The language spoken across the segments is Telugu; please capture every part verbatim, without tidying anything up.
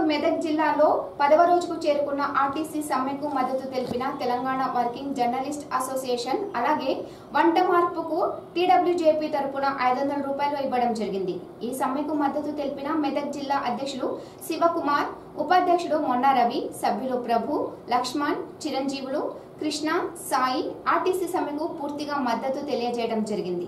మెదక్ జిల్లాలో పదవ రోజుకు చేరుకున్న ఆర్టీసీ సమ్మెకు మద్దతు తెలిపిన తెలంగాణ వర్కింగ్ జర్నలిస్ట్ అసోసియేషన్ అలాగే వంట మార్పుకు టీడబ్ల్యూజేపీ తరపున ఐదు వందల రూపాయలు ఇవ్వడం జరిగింది। ఈ సమ్మెకు మద్దతు తెలిపిన మెదక్ జిల్లా అధ్యక్షుడు శివకుమార్, ఉపాధ్యక్షుడు మొన్న రవి, సభ్యులు ప్రభు, లక్ష్మణ్, చిరంజీవులు, కృష్ణ, సాయి ఆర్టీసీ సమ్మెకు పూర్తిగా మద్దతు తెలియజేయడం జరిగింది।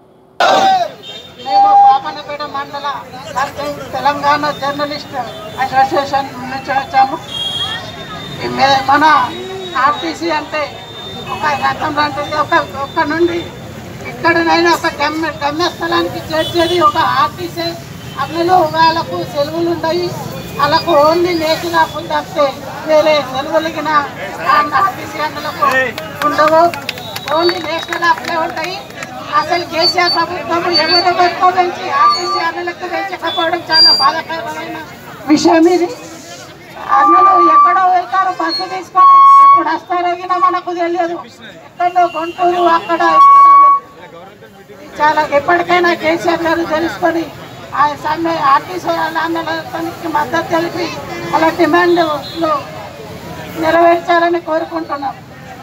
మేము పాపనపేట మండల తెలంగాణ జర్నలిస్ట్ అసోసియేషన్ నుంచి వచ్చాము। మన ఆర్టీసీ అంటే ఒక రకం లాంటిది, ఒక ఒక్క నుండి ఎక్కడనైనా ఒక గమ్య గమ్యస్థలానికి చేర్చేది ఒక ఆర్టీసీ। అందులో వాళ్ళకు సెలవులు ఉన్నాయి, వాళ్ళకు ఓన్లీ నేషనల్ అప్పులు తప్పితే వేరే సెలవులకి ఆర్టీసీ అందులకు ఉండవు, ఓన్లీ నేషనల్ అప్పులే ఉంటాయి। అసలు కేసీఆర్ ప్రభుత్వం ఎవరెవరితో పెంచి ఆర్టీసీ అన్నలకు పెంచకపోవడం చాలా బాధాకరమైన విషయం ఇది। అన్నలు ఎక్కడో వెళ్తారు, బస్సు తీసుకొని ఎప్పుడు వస్తారో కూడా మనకు తెలియదు, ఎక్కడో గుంటూరు అక్కడ చాలా ఎప్పటికైనా కేసీఆర్ గారు తెలుసుకొని ఆ సమ్మె ఆర్టీసీ ఆందోళనకి మద్దతు తెలిపి అలా డిమాండ్లు నెరవేర్చాలని కోరుకుంటున్నాం।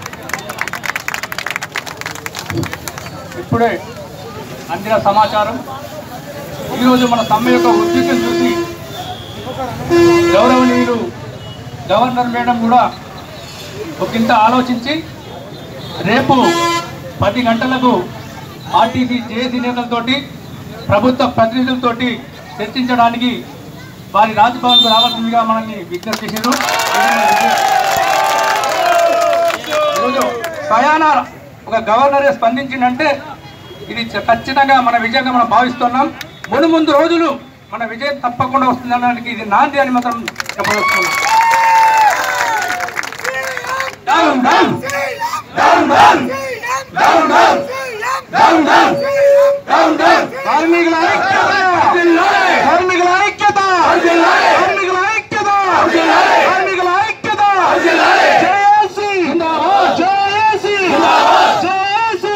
ఇప్పుడే అందిన సమాచారం, ఈరోజు మన సమ్మె యొక్క ఉద్దేశం చూసి గౌరవనీయులు గవర్నర్ మేడం కూడా ఒకంత ఆలోచించి రేపు పది గంటలకు ఆర్టీసీ జేఏసీ నేతలతోటి ప్రభుత్వ ప్రతినిధులతోటి చర్చించడానికి వారి రాజ్భవన్కు రావాల్సిందిగా మనల్ని విజ్ఞప్తి చేశారు। ఈరోజు ప్రయాణ ఒక గవర్నరే స్పందించిందంటే ఇది ఖచ్చితంగా మన విజయంగా మనం భావిస్తున్నాం। మును ముందు రోజులు మన విజయం తప్పకుండా వస్తుందనడానికి ఇది నాంది అని మాత్రం చెప్పదలుచుకున్నాం। కార్మికుల ఐక్యత, కార్మికుల ఐక్యత, కార్మికుల ఐక్యత, కార్మికుల ఐక్యత, JAC JAC JAC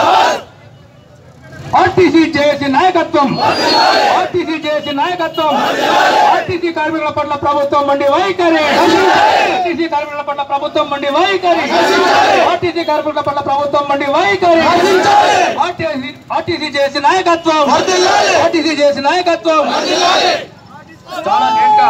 RTC JAC నాయకత్వం, ఆర్టీసీ జేఏసీ నాయకత్వం, ఆర్టీసీ కార్మికుల పట్ల ప్రభుత్వం మండి వైఖరి, ఆర్టీసీ కార్మికుల పట్ల ప్రభుత్వం మండి వైఖరి, ఆర్టీసీ కార్మికుల పట్ల ప్రభుత్వం మండి వైఖరి, ఆర్టీసీ ఆర్టీసీ జేఏసీ నాయకత్వం, ఆర్టీసీ జేఏసీ నాయకత్వం చాలా